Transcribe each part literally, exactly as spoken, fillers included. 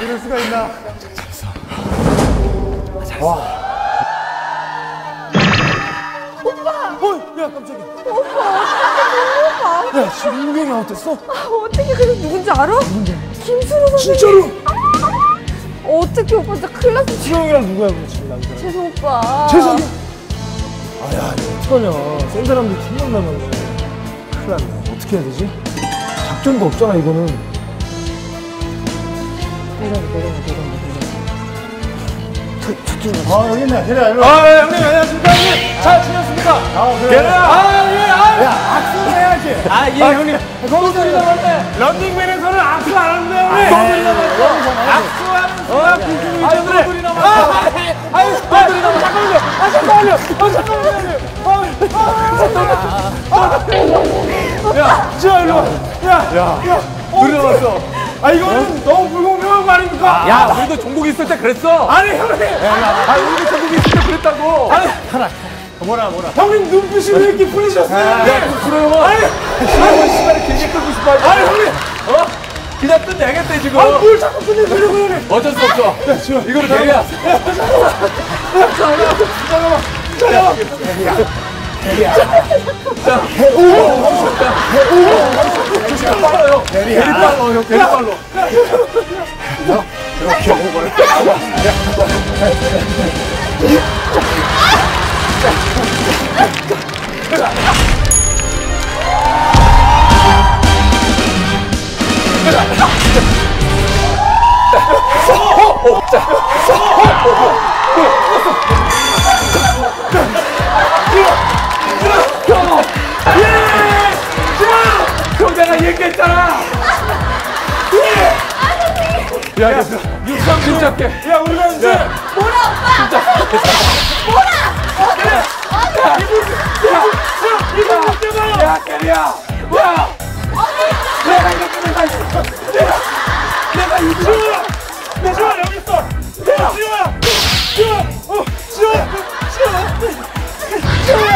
이럴 수가 있나? 잘했어. 와. 오빠! 어, 야, 깜짝이야. 오빠, 어떡해, 야, 지금 은경이 어땠어? 아, 어떻게 그래? 누군지 알아? 누군데? 김수로 선생님. 진짜로? 어떻게 오빠 진짜 큰일 났어. 수영이랑 누구야, 그럼 지금 남자랑? 재성 오빠. 재성이? 아, 야, 이거 어떡하냐. 센 사람들 팀만나면 큰일 났네. 어떻게 해야 되지? 작전도 없잖아, 이거는. 내려가, 내려가, 내려가, 내려가. 아, 여기 있네. 대리야, 일로 와. 아, 형님, 안녕하십니까, 형님. 잘 지냈습니까? 아, 그래. 대리야. 아, 예, 아. 야, 악수를 해야지. 아, 예, 아, 형님. 거기서 남았네. 런닝맨에서는 악수 안 하는데, 형님. 거들이 남았어. 악수하는 순간 불금이 있는데. 거들이 남았어. 아유, 거들이 남았어. 잠깐만요. 아, 잠깐만요. 아, 잠깐만요. 아, 야, 지아, 일로 와. 야, 야, 야. 둘이 남았어. 아, 이거는 너무 불공평한 거 아닙니까? 야, 우리도 종국이 있을 때 그랬어. 아니, 형님. 아, 우리도 종국이 있을 때 그랬다고. 아니, 하나. 뭐라, 뭐라. 형님 눈빛이 왜 이렇게 풀리셨어요? 야, 그 그래요. 아니, 시간을 시간을 길게 끌고 싶어 하지. 아니, 형님. 어? 그냥 끝내야겠대, 지금. 아, 뭘 자꾸 끝내주려고, 형님. 어쩔 수 없어. 야, 지금. 이거를 대리야. 잠깐만. 잠깐만. 대리야. 대리야. 자, 오! 대리 빨라요. 대리 빨라, 형. 대리 빨라. 이렇게 오거를. 형, 내가 얘기했잖아. 야, 야, 육상 진짜게. 야, 우리가 이제. 뭐라, 오빠! 진짜. 뭐라! 이거 못 잡아요. 야, 대리야. 야. 내가 이렇게 내가 내가 내가 이거. 지호야, 여기 있어. 지호야. 지호야. 어, 지호야. 지호야. 지호야.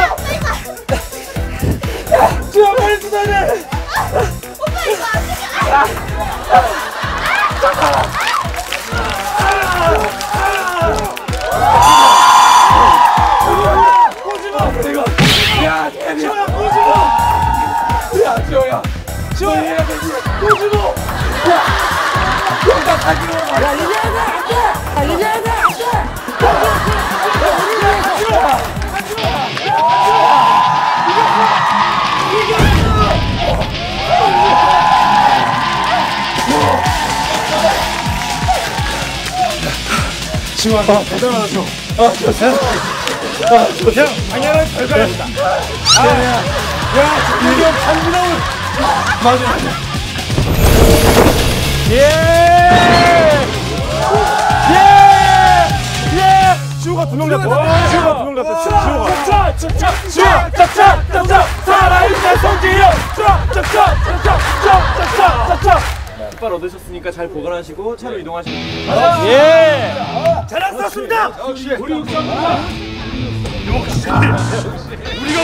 지호야, 빨리 수다해. 오빠 이거 안 돼! 꼬지마. 내가 야, 대리야. 지호야, 꼬지마. 야, 지호야. 지호야, 해야 되지. 꼬지마. 형다 가지고. 야, 이겨야 돼! 안 돼! 야, 이겨야 돼! 안 돼! 지호야, 대단하다, 지호. 아, 좋다. 아, 좋다. 당연한 결과였다. 아, 야, 야, 이게 참지나올. 맞아, 맞아. 예! 예! 예! 지호가 두 명 잡혔다. 지호가 두 명 잡혔다. 지호가. 짜, 짜, 짜, 지호, 짜, 짜, 짜, 짜, 살아있는 송지효. 짜, 짜, 짜, 짜, 짜, 짜, 짜, 짜, 짜. 깃발 얻으셨으니까 잘 보관하시고 차로 이동하시면 됩니다. 예! 잘 왔습니다. 역시 우리 육상부가 역시 우리가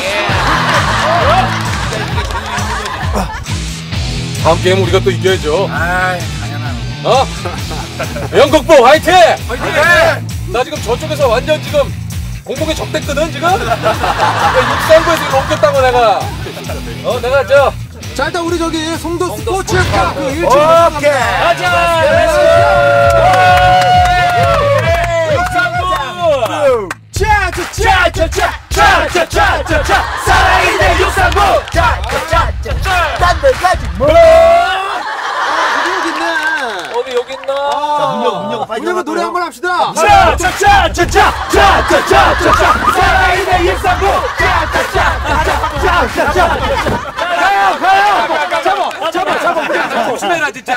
다음 게임 우리가 또 이겨야죠. 아, 당연한. 어? 영국보 화이팅! 화이팅! 나 지금 저쪽에서 완전 지금 공복에 적됐거든 지금. 육상부에서 이거 옮겼다고 내가. 어, 내가 저. 자, 일단 우리 저기 송도 스포츠카 그 일 층 오케이. 가자. 육상부. 차차차차차차차차차 살아있는 육상부. 차차차차차 딴데 가지 뭐. 여기 있네. 어디 여기 있나? 문 열고 문 열고 빨리 우리 노래 한번 합시다. 차차차차차차차차차 살아있는 육상부. 차차차차차차차 가요 가요. 잡아 잡아 잡아. 조심해라 진짜.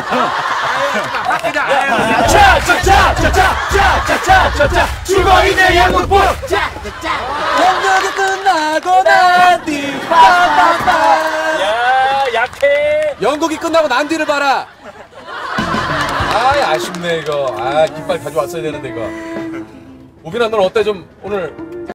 차차차차차차차차차 죽어있는 영국부. 영역이 끝나고 난 뒤. 야, 약해. 연극이 끝나고 난 뒤를 봐라. 아, 아쉽네 이거. 아, 깃발 가져왔어야 되는데 이거. 우빈아, 넌 어때? 좀 오늘